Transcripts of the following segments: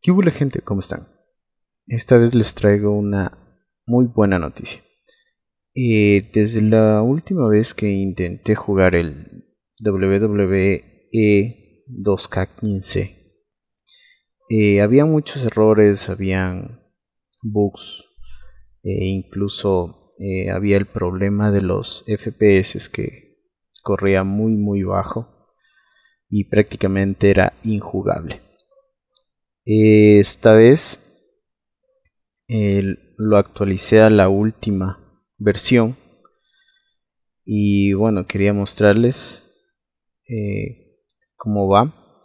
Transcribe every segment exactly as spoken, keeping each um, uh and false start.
¿Qué hubo, gente? ¿Cómo están? Esta vez les traigo una muy buena noticia. Eh, desde la última vez que intenté jugar el W W E dos K quince, eh, había muchos errores, habían bugs, e incluso eh, había el problema de los F P S que corría muy muy bajo y prácticamente era injugable. Esta vez eh, lo actualicé a la última versión y bueno, quería mostrarles eh, cómo va.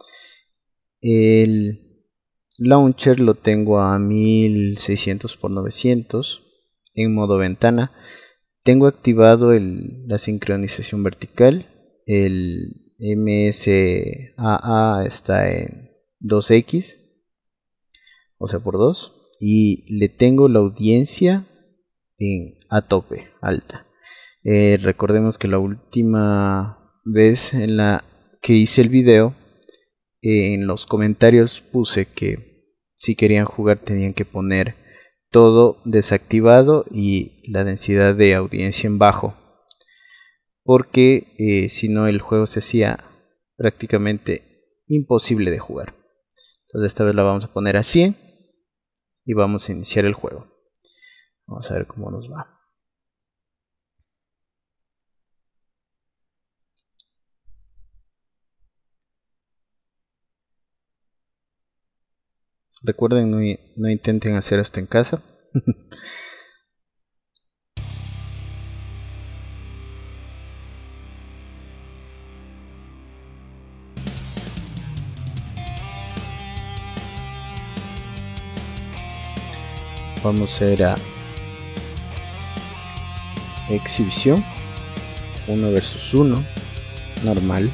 El launcher lo tengo a mil seiscientos por novecientos en modo ventana. Tengo activado el, la sincronización vertical. El M S A A está en dos equis, o sea por dos, y le tengo la audiencia en a tope, alta. Eh, recordemos que la última vez en la que hice el video, eh, en los comentarios puse que si querían jugar tenían que poner todo desactivado y la densidad de audiencia en bajo, porque eh, si no el juego se hacía prácticamente imposible de jugar. Entonces esta vez la vamos a poner a cien y vamos a iniciar el juego. Vamos a ver cómo nos va. Recuerden, no, no intenten hacer esto en casa. Vamos a ir a exhibición, uno versus uno, normal.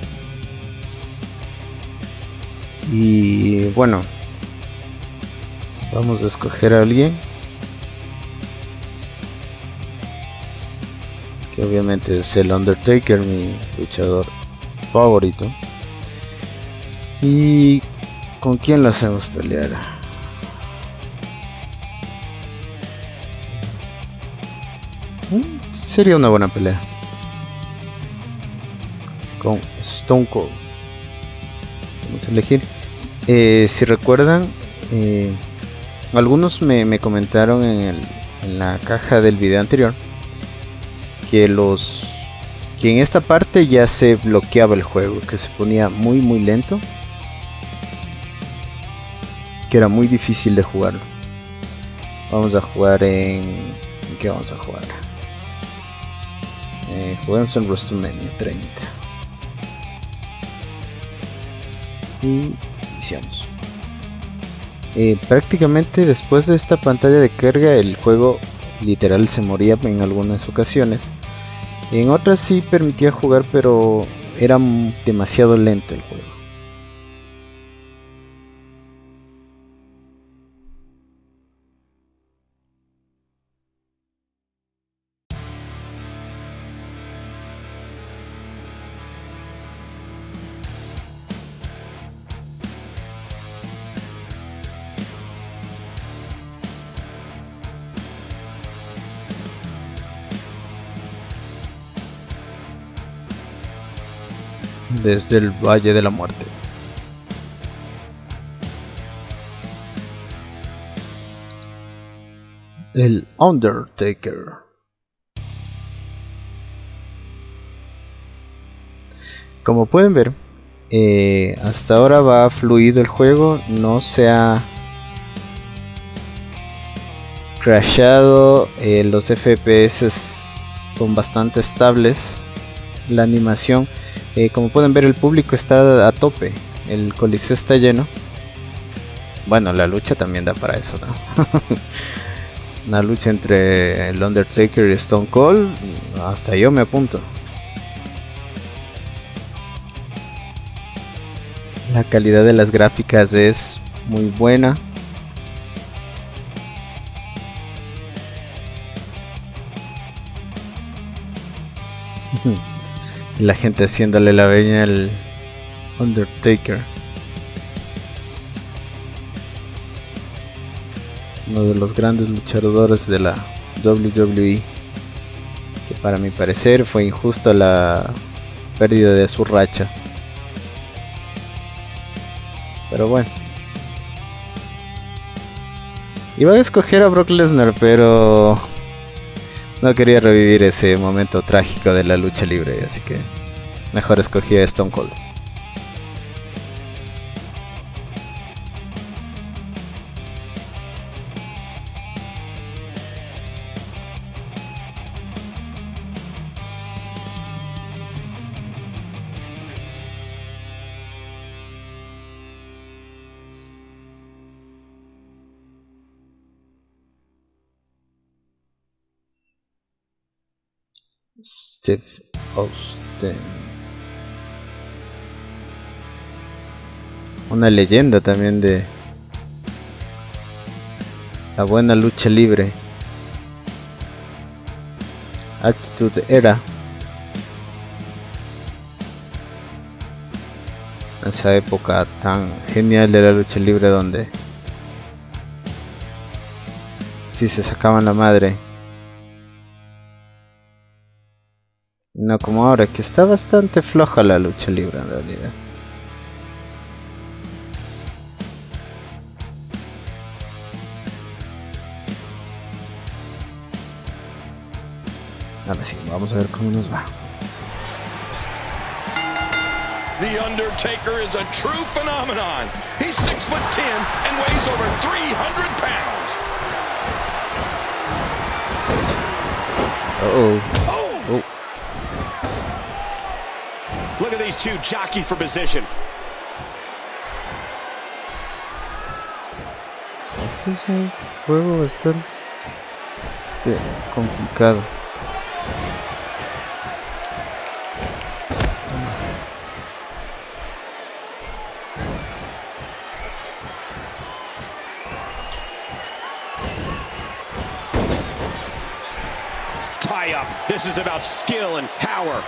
Y bueno, vamos a escoger a alguien que obviamente es el Undertaker, mi luchador favorito. ¿Y con quién lo hacemos pelear? Sería una buena pelea con Stone Cold. Vamos a elegir. Eh, si recuerdan, eh, algunos me, me comentaron en, el, en la caja del video anterior que los que en esta parte ya se bloqueaba el juego, que se ponía muy muy lento, que era muy difícil de jugarlo. Vamos a jugar en... ¿en qué vamos a jugar? Eh, juguemos en WrestleMania treinta y iniciamos. Eh, prácticamente después de esta pantalla de carga el juego literal se moría en algunas ocasiones. En otras sí permitía jugar, pero era demasiado lento el juego. Desde el Valle de la Muerte. El Undertaker. Como pueden ver, eh, hasta ahora va fluido el juego, no se ha crashado, eh, los F P S son bastante estables, la animación, eh, como pueden ver, el público está a tope, el coliseo está lleno. Bueno, la lucha también da para eso, ¿no? Una lucha entre el Undertaker y Stone Cold, hasta yo me apunto. La calidad de las gráficas es muy buena. La gente haciéndole la veña al Undertaker. uno de los grandes luchadores de la doble u doble u e, que para mi parecer fue injusta la pérdida de su racha. Pero bueno, iba a escoger a Brock Lesnar, pero no quería revivir ese momento trágico de la lucha libre, así que mejor escogí a Stone Cold. Steve Austin, una leyenda también de la buena lucha libre, Attitude Era, esa época tan genial de la lucha libre donde sí se sacaban la madre. No como ahora, que está bastante floja la lucha libre en realidad. Ahora sí, vamos a ver cómo nos va. The Undertaker is a true phenomenon. He's six foot ten and weighs over three hundred pounds. Uh oh. Oh. Look at these two jockey for position. Este es un juego bastante complicado. Tie up. This is about skill and power.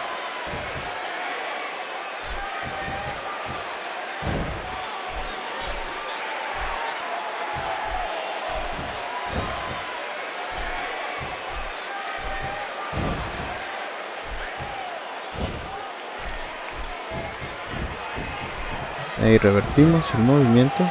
Ahí revertimos el movimiento.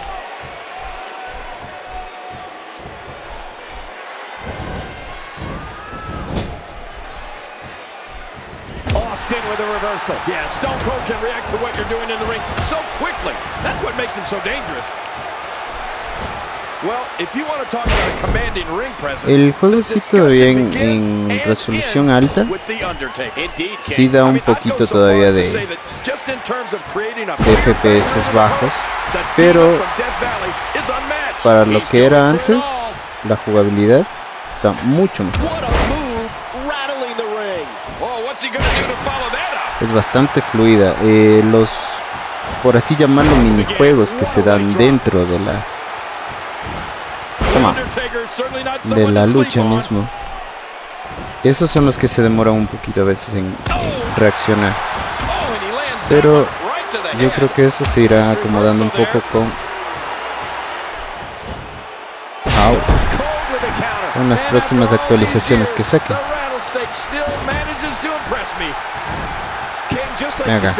Austin with a reversal. Yeah, Stone Cold can react to what you're doing in the ring so quickly. That's what makes him so dangerous. Well, if you want to talk about a commanding ring presence, el juego sí todavía en, en resolución alta. Sí da un poquito todavía de, de F P S bajos, pero para lo que era antes, la jugabilidad está mucho mejor. Es bastante fluida. Eh, los, por así llamarlo, minijuegos que se dan dentro de la Toma, de la lucha mismo, esos son los que se demoran un poquito a veces en reaccionar, pero yo creo que eso se irá acomodando un poco con, oh, con las próximas actualizaciones que saquen. Venga.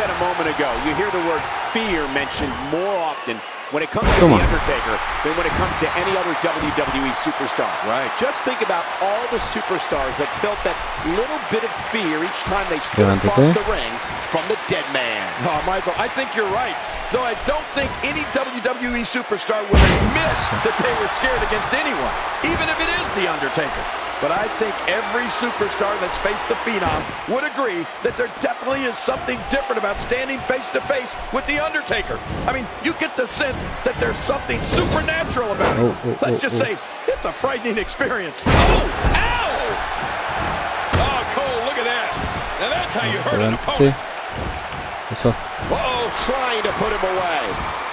When it comes to The Undertaker than when it comes to any other W W E superstar. Right. Just think about all the superstars that felt that little bit of fear each time they stood across the ring from the dead man. Oh, Michael, I think you're right. Though I don't think any W W E superstar would admit that they were scared against anyone, even if it is The Undertaker. But I think every superstar that's faced the Phenom would agree that there definitely is something different about standing face to face with The Undertaker. I mean, you get the sense that there's something supernatural about it. Oh, oh, Let's just oh, oh. say it's a frightening experience. Oh, ow! Oh, Cole, look at that. Now that's how you hurt an opponent. Eso. Uh-oh, trying to put him away.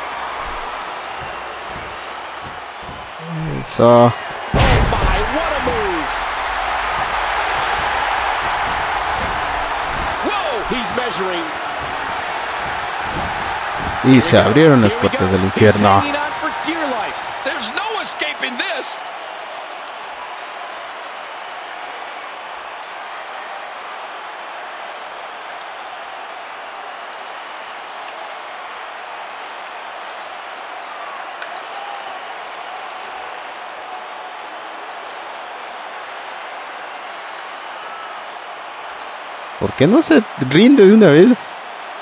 Eso. Y se abrieron las puertas del infierno. ¿Por qué no se rinde de una vez?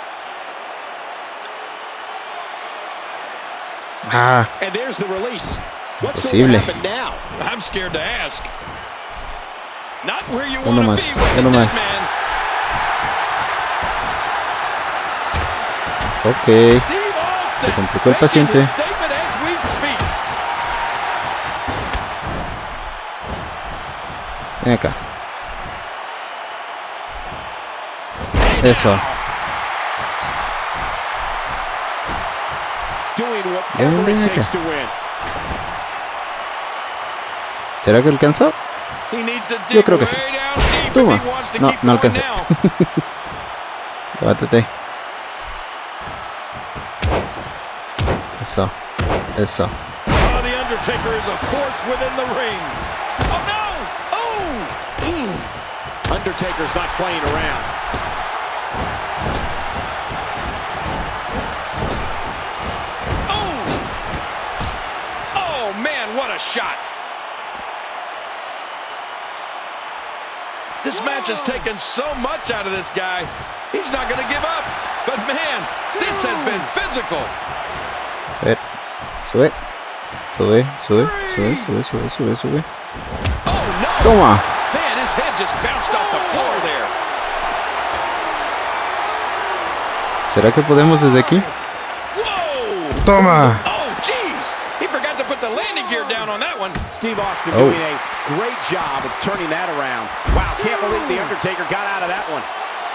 Ah, imposible. Uno más, uno más. Ok, se complicó el paciente. Ven acá. Eso. Ven, ven acá. ¿Será que alcanzó? Yo creo que sí. Toma. No, no alcancé. Levántate. Eso. Eso. Undertaker's not playing around. Oh! Oh man, what a shot! This match has taken so much out of this guy. He's not going to give up. But man, this has been physical. A ver. Sube. Sube, sube, sube, sube, sube, sube, sube. Oh no! Toma. Man, his head just bounced off the floor there. ¿Será que podemos desde aquí? Whoa! Toma. Oh, jeez. He forgot to put the landing gear down on that one. Steve Austin Oh. doing a great job of turning that around. Wow, can't believe The Undertaker got out of that one.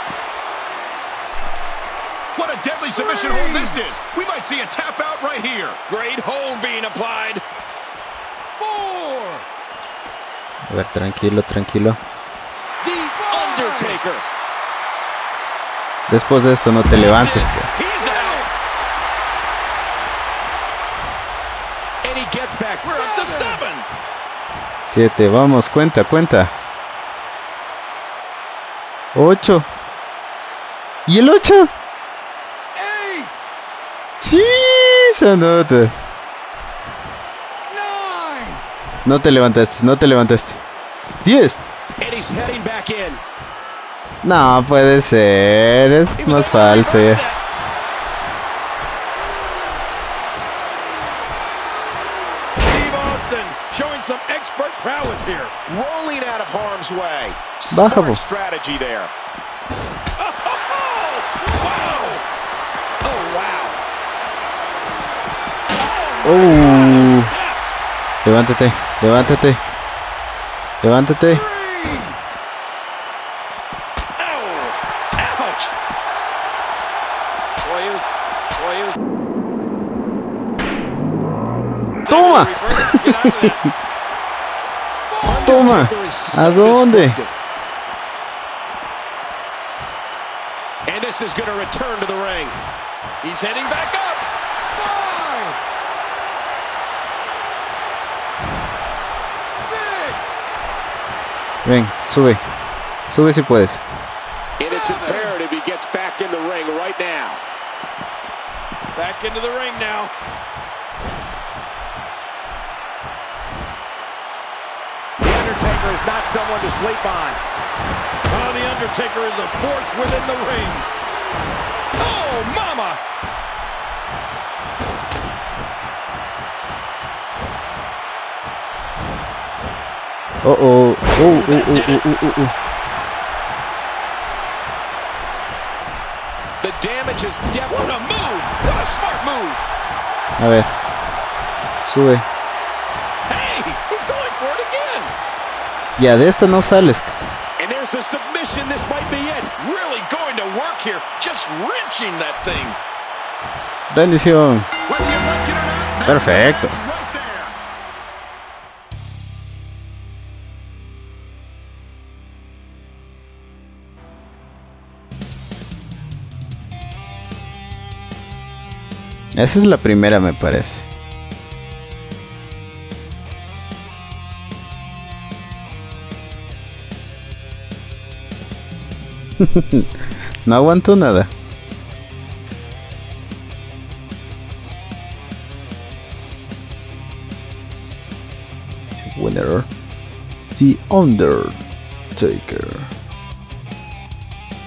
What a deadly submission hold this is. We might see a tap out right here. Great hold being applied. Four. A ver, tranquilo, tranquilo. The Undertaker. Después de esto no te levantes. He's out. And he gets back. We're up to seven. Siete, vamos, cuenta, cuenta. Ocho. ¿Y el ocho? Eight. Sí, se nota. Nine. No te levantaste, no te levantaste. Diez. And he's heading back in. No puede ser, es más falso. Ya. Steve Austin showing some expert prowess here. Rolling out of harm's way. Baja, Smart po. strategy there. Oh, wow. Oh, wow. Oh. Steps. Levántate, levántate. Levántate. Ouch. Boy, he was, boy, he was. Toma. Get out of that. Toma. Undertaker is so ¿A dónde? destructive. And this is going to return to the ring. He's heading back up. Five. Six. Ven, sube. Sube si puedes. And it's imperative he gets back in the ring right now. Back into the ring now. The Undertaker is not someone to sleep on. Oh, the Undertaker is a force within the ring. Oh, mama! Oh, oh, oh, oh, oh, oh, oh, oh. The damage is What definitely. a move! What a smart move! A ver. Sube. Hey, he's going for it again. Ya de esta no sales. And there's the submission. This might be it. Really going to work here. Just wrenching that thing. Bendición. Whether you like it or not, Perfecto. that's right there. Esa es la primera, me parece. No aguanto nada. Winner, The Undertaker.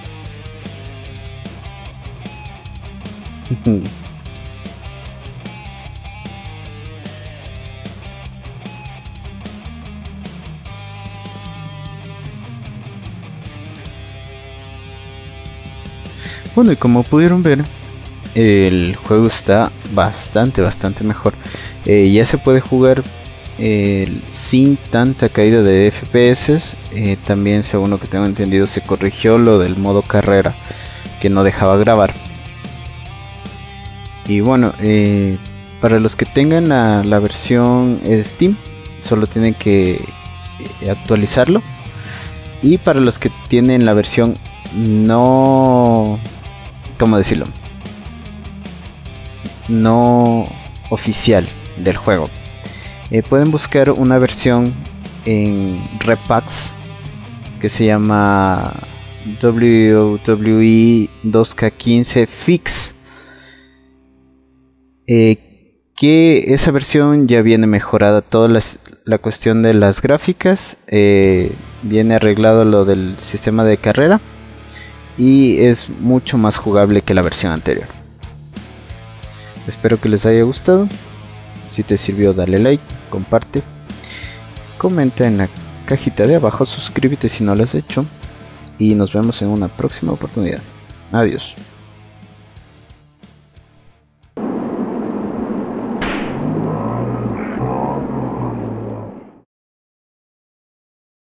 Bueno, y como pudieron ver, el juego está bastante, bastante mejor. Eh, ya se puede jugar eh, sin tanta caída de F P S. Eh, también, según lo que tengo entendido, se corrigió lo del modo carrera que no dejaba grabar. Y bueno, eh, para los que tengan la, la versión Steam, solo tienen que eh, actualizarlo. Y para los que tienen la versión no... ¿Cómo decirlo? No oficial del juego. Eh, pueden buscar una versión en Repacks que se llama W W E dos K quince Fix. Eh, que esa versión ya viene mejorada toda las, la cuestión de las gráficas. Eh, viene arreglado lo del sistema de carrera. Y es mucho más jugable que la versión anterior. Espero que les haya gustado. Si te sirvió, dale like, comparte, comenta en la cajita de abajo, suscríbete si no lo has hecho. Y nos vemos en una próxima oportunidad. Adiós.